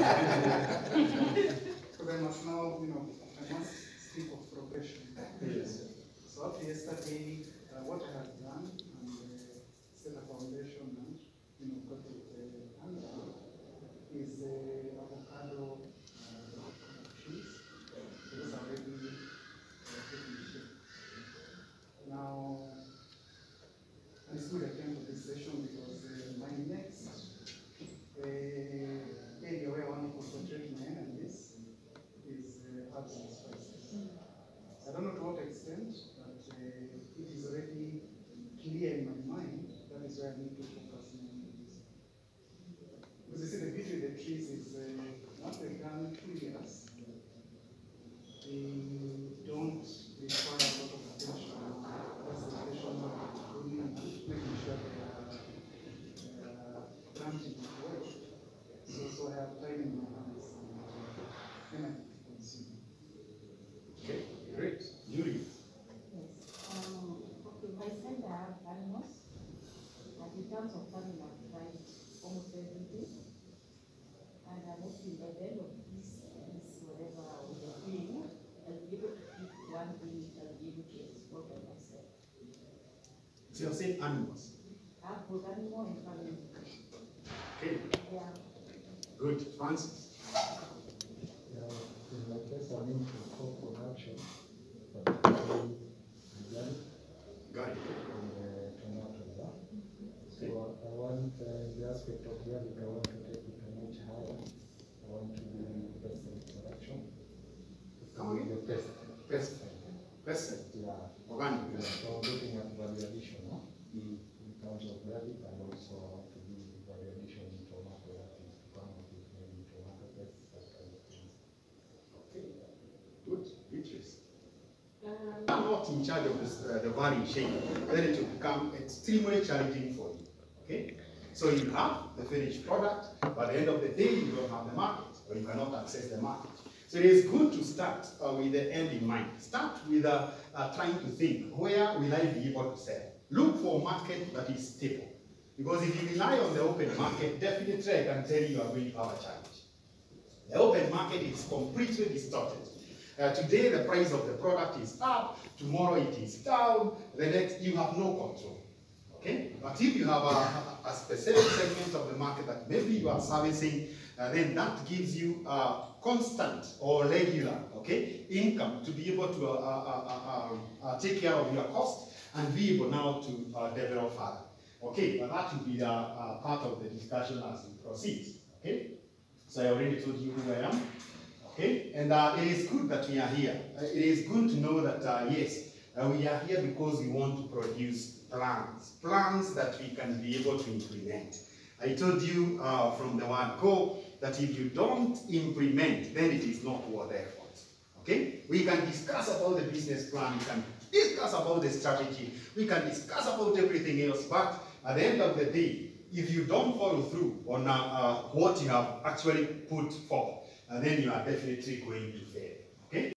So they must now, I must speak of progression. Yes. So after yesterday, what I have done and set a foundation and got it under is avocado trees. Those are already taking shape. Now, it's good I came to this session because my next area where I want to concentrate my energies is herbs and spices. I don't know to what extent, but it is already clear in my mind. That is where I need to focus more on this. Because you see, the beauty of the trees is once they've done 2 years, they don't require a lot of attention. That's the attention of pruning, making sure they are planting well. So I have time in my hands and I consume. Okay, great. Yuri. Yes. Okay, my side I have animals. And in terms of farming, I've tried almost everything. And I'm hoping by the end of this whatever we are doing, I'll be able to pick one thing I'll be able to explore by myself. So you're saying animals. I have both animal and farming. Okay. Yeah. Good. Francis. In my case, I'm into co-production, particularly organic Got it. and tomatoes. So I want the aspect of organic, I want to take it a notch higher. I want to do pesticide production. Come again? The pesticide. Pesticide. Yeah. Organic. Yeah. So looking at value addition Mm. in terms of organic, and also I want to do value addition in tomato, that is to come up with maybe tomato pesticide kind of things. Okay. Good. Interesting. I'm not in charge of this, the value chain. Then it will become extremely challenging for you. Okay? So you have the finished product, but at the end of the day, you don't have the market, or you cannot access the market. So it is good to start with the end in mind. Start with trying to think, where will I be able to sell? Look for a market that is stable. Because if you rely on the open market, definitely I can tell you are going to have a challenge. The open market is completely distorted. Today the price of the product is up, tomorrow it is down, the next you have no control. Okay? But if you have a specific segment of the market that maybe you are servicing, then that gives you constant or regular, okay, income to be able to take care of your cost and be able now to develop further. Okay, but that will be part of the discussion as we proceed. Okay, so I already told you who I am. Okay, and it is good that we are here. It is good to know that yes, we are here because we want to produce plans that we can be able to implement. I told you from the word go that if you don't implement, then it is not worth the effort. Okay, we can discuss about the business plan, we can discuss about the strategy, we can discuss about everything else, but at the end of the day, if you don't follow through on what you have actually put forth, then you are definitely going to fail. Okay?